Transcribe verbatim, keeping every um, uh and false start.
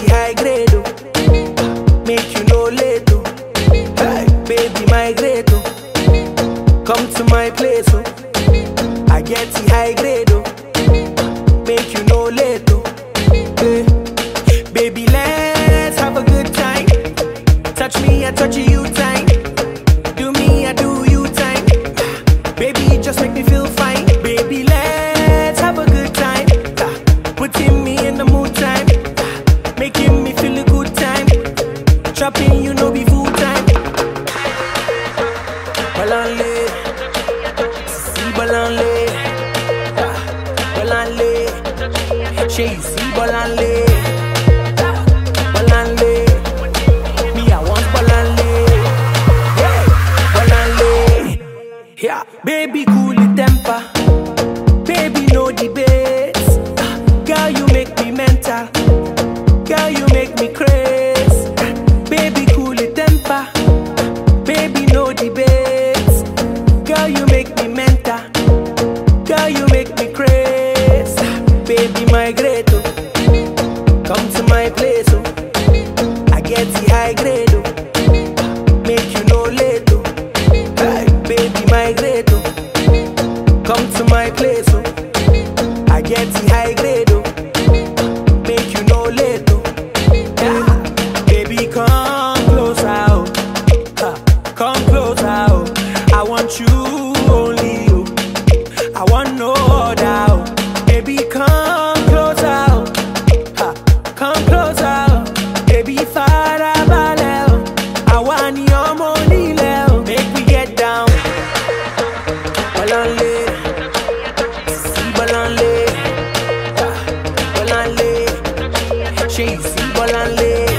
the high grade, oh. Make you no late, oh. Hey, baby, migrate, oh. Come to my place, oh. I get the high grade, oh. Make you no late, oh. Hey. Baby, let's have a good time. Touch me, I touch you time. Do me, I do you time. Baby, just make me feel fine. Baby, let's have a good time. Putting me in the mood time. Making me feel a good time. Chopping, you know, be full time. Balanle, see balanle, balanle. She you see balanle, balanle. Me I want balanle, yeah, balanle. Yeah, baby cool the temper, baby no debates. Girl you make me mental, girl you make me crazy. Baby cool the temper, baby no debates. Girl you make me mental, girl you make me crazy. Baby migrate, oh. Come to my place, oh. I get the high grade, oh. Make you no late, oh. Hey, baby migrate, oh. Come to my place, oh. I get the high grade, oh. Make you no late, oh. Yeah. Baby come closer, oh. Uh, come closer, oh. I want you only, oh. I want no other, oh. Baby come closer, oh. Uh, come closer, oh. Baby fara balẹ̀, oh. I want your money, oh. Make me get down. Balanle, see balanle, uh, balanle. She you see balanle.